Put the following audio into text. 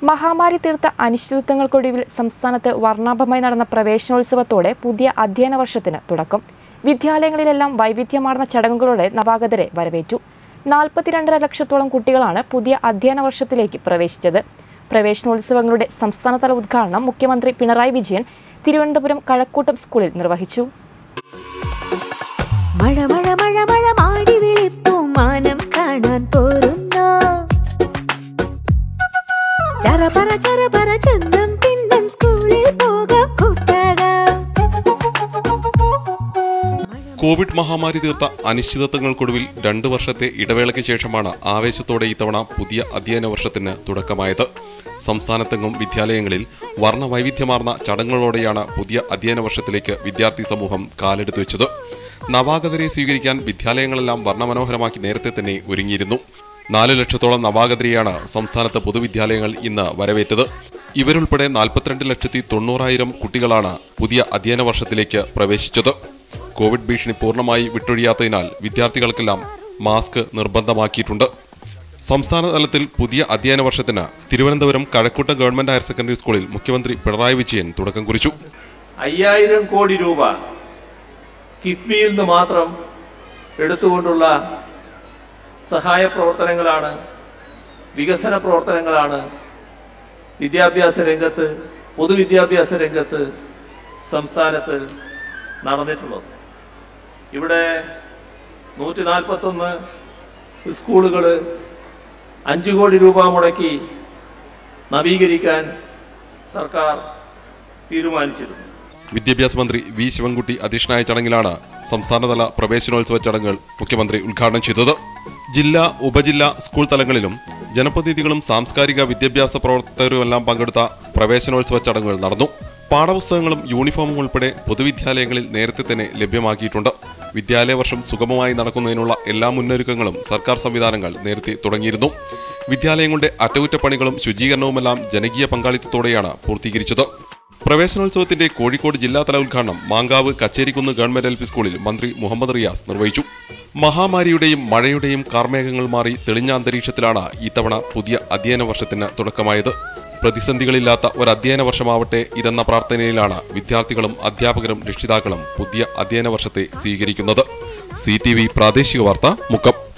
മഹാമാരി തീർത്ത അനിശ്ചിതത്വങ്ങൾക്കൊടുവിൽ സംസ്ഥാനത്ത് വർണ്ണാഭമായി നടന്ന പ്രവേശനോത്സവത്തോടെ പുതിയ അധ്യയന വർഷത്തിന് തുടക്കം. വിദ്യാലയങ്ങളിലെല്ലാം വൈവിധ്യമാർന്ന ചടങ്ങുകളോടെ നവാഗതരെ വരവേറ്റു. 42.5 ലക്ഷത്തോളം കുട്ടികളാണ് പുതിയ അധ്യയന വർഷത്തിലേക്ക് പ്രവേശിച്ചത്. പ്രവേശനോത്സവങ്ങളുടെ സംസ്ഥാനതല ഉദ്ഘാടനം മുഖ്യമന്ത്രി പിണറായി വിജയൻ തിരുവനന്തപുരം കഴക്കൂട്ടം സ്കൂളിൽ നിർവഹിച്ചു. കോവിഡ് മഹാമാരി തീർത്ത അനിശ്ചിതത്വങ്ങൾക്കൊടുവിൽ 2 വർഷത്തെ ഇടവേളയ്ക്ക് ശേഷമാണ് ആവേശത്തോടെ ഇത്തവണ പുതിയ അധ്യയന വർഷത്തിന് തുടക്കമായത്. സംസ്ഥാനത്തെങ്ങും വിദ്യാലയങ്ങളിൽ വർണ്ണവൈവിധ്യമാർന്ന ചടങ്ങുകളോടെയാണ് പുതിയ അധ്യയന വർഷത്തിലേക്ക് വിദ്യാർത്ഥി സമൂഹം കാലെടുത്തു വെച്ചത്. നവാഗതരെ സ്വീകരിക്കാൻ വിദ്യാലയങ്ങളെല്ലാം വർണ്ണമനോഹരമാക്കി നേരത്തെ തന്നെ ഒരുങ്ങിയിരുന്നു. 4 ലക്ഷത്തോളം നവാഗതരെയാണ് സംസ്ഥാനത്ത് പൊതുവിദ്യാലയങ്ങൾ ഇന്ന് വരവേറ്റത്. ഇവരുൾപ്പെടെ 42,90,000 കുട്ടികളാണ് പുതിയ അധ്യയന വർഷത്തിലേക്ക് പ്രവേശിച്ചത്. കോവിഡ് ഭീഷണി പൂർണ്ണമായി വിട്ടൊഴിയാത്തതിനാൽ വിദ്യാർത്ഥികൾക്കെല്ലാം മാസ്ക് നിർബന്ധമാക്കിയിട്ടുണ്ട്. സംസ്ഥാന തലത്തിൽ പുതിയ അധ്യയന വർഷത്തിന് Thiruvananthapuram Kazhakkoottam government higher secondary സ്കൂളിൽ മുഖ്യമന്ത്രി പിണറായി വിജയൻ തുടക്കം കുറിച്ചു. 5000 കോടി രൂപ കിഫ്ബിയിൽ നിന്ന് മാത്രം എടുത്തുകൊണ്ടുള്ള സഹായ പ്രവർത്തനങ്ങളാണ്, വികസന പ്രവർത്തനങ്ങളാണ് വിദ്യാഭ്യാസ രംഗത്ത്, പൊതുവിദ്യാഭ്യാസ രംഗത്ത് സംസ്ഥാനത്ത് നടന്നിട്ടുള്ളത്. ഇവിടെ 141 സ്കൂളുകൾ 5 കോടി രൂപ മുടക്കി നവീകരിക്കാൻ സർക്കാർ തീരുമാനിച്ചിരുന്നു. വിദ്യാഭ്യാസ മന്ത്രി വി ശിവൻകുട്ടി അധ്യക്ഷനായ ചടങ്ങിലാണ് സംസ്ഥാനതല പ്രവേശനോത്സവ ചടങ്ങുകൾ മുഖ്യമന്ത്രി ഉദ്ഘാടനം ചെയ്തത്. ജില്ലാ, ഉപജില്ലാ, സ്കൂൾ തലങ്ങളിലും ജനപ്രതിനിധികളും സാംസ്കാരിക വിദ്യാഭ്യാസ പ്രവർത്തകരുമെല്ലാം പങ്കെടുത്ത പ്രവേശനോത്സവ ചടങ്ങുകൾ നടന്നു. പാഠപുസ്തകങ്ങളും യൂണിഫോമും ഉൾപ്പെടെ പൊതുവിദ്യാലയങ്ങളിൽ നേരത്തെ തന്നെ ലഭ്യമാക്കിയിട്ടുണ്ട്. വിദ്യാലയ വർഷം സുഗമമായി നടക്കുന്നതിനുള്ള എല്ലാ മുന്നൊരുക്കങ്ങളും സർക്കാർ സംവിധാനങ്ങൾ നേരത്തെ തുടങ്ങിയിരുന്നു. വിദ്യാലയങ്ങളുടെ അറ്റകുറ്റപ്പണികളും ശുചീകരണവുമെല്ലാം ജനകീയ പങ്കാളിത്തത്തോടെയാണ് പൂർത്തീകരിച്ചത്. പ്രവേശനോത്സവത്തിന്റെ കോഴിക്കോട് ജില്ലാതല ഉദ്ഘാടനം മാങ്കാവ് കച്ചേരിക്കുന്ന് ഗവൺമെന്റ് LP സ്കൂളിൽ മന്ത്രി മുഹമ്മദ് റിയാസ് നിർവഹിച്ചു. മഹാമാരിയുടെയും മഴയുടെയും കാർമേഘങ്ങൾ മാറി തെളിഞ്ഞ അന്തരീക്ഷത്തിലാണ് ഇത്തവണ പുതിയ അധ്യയന വർഷത്തിന് തുടക്കമായത്. പ്രതിസന്ധികളില്ലാത്ത ഒരു അധ്യയന വർഷമാവട്ടെ ഇതെന്ന പ്രാർത്ഥനയിലാണ് വിദ്യാർത്ഥികളും അധ്യാപകരും രക്ഷിതാക്കളും പുതിയ അധ്യയന വർഷത്തെ സ്വീകരിക്കുന്നത്. CTV പ്രാദേശിക വാർത്ത മുക്കം.